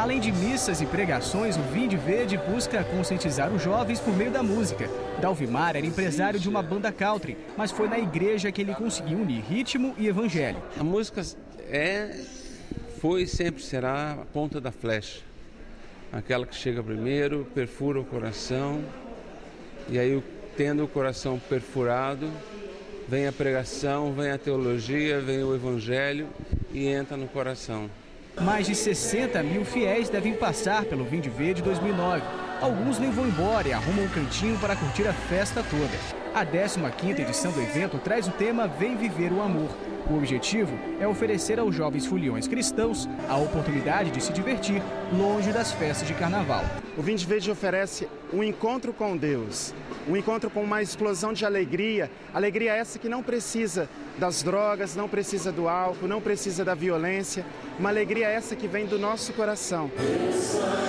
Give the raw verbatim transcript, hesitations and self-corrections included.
Além de missas e pregações, o Vinde Verde busca conscientizar os jovens por meio da música. Dalvimar era empresário de uma banda country, mas foi na igreja que ele conseguiu unir ritmo e evangelho. A música é, foi e sempre será a ponta da flecha. Aquela que chega primeiro, perfura o coração, e aí, tendo o coração perfurado, vem a pregação, vem a teologia, vem o evangelho e entra no coração. Mais de sessenta mil fiéis devem passar pelo Vinde Verde dois mil e nove. Alguns nem vão embora e arrumam um cantinho para curtir a festa toda. A décima quinta edição do evento traz o tema Vem Viver o Amor. O objetivo é oferecer aos jovens foliões cristãos a oportunidade de se divertir longe das festas de carnaval. O Vinde Verde oferece um encontro com Deus, um encontro com uma explosão de alegria, alegria essa que não precisa das drogas, não precisa do álcool, não precisa da violência, uma alegria essa que vem do nosso coração.